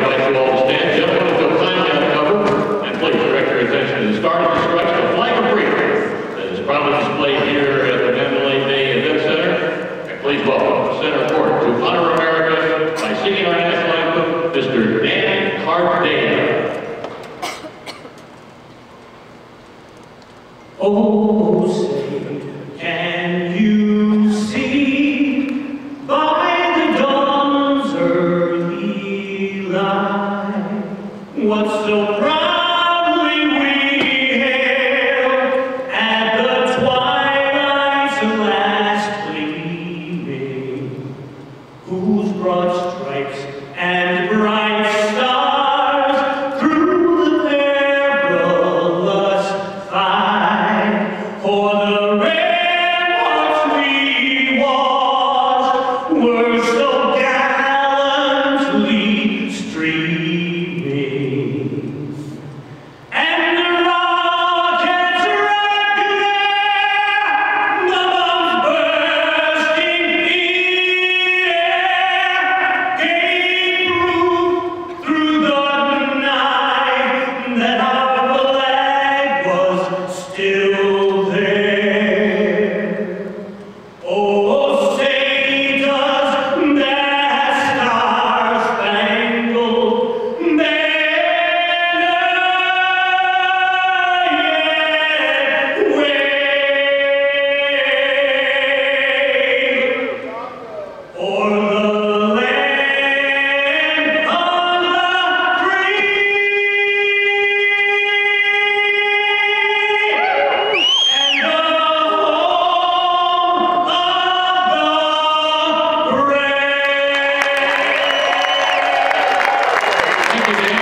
invite you all to stand. Gentlemen, if you'll kindly uncover, and please direct your attention to the Star of the Stripes, the flag of freedom that is proudly displayed here at the Mandalay Bay Event Center. And please welcome Center Court to honor America by singing our national anthem, Mr. Dan Cardea. Oh, say, can you see by the dawn's early light what so proudly we hailed at the twilight's last gleaming, whose broad stripes and bright stars through the perilous fight for the ramparts we watched were so gallantly streaming, and the rockets wrecked their bombs bursting in the air, gave proof through the night that our flag was still there. Oh, say does that star-spangled banner yet wave o'er the land of the free and the home of the brave? Thank you, Dan.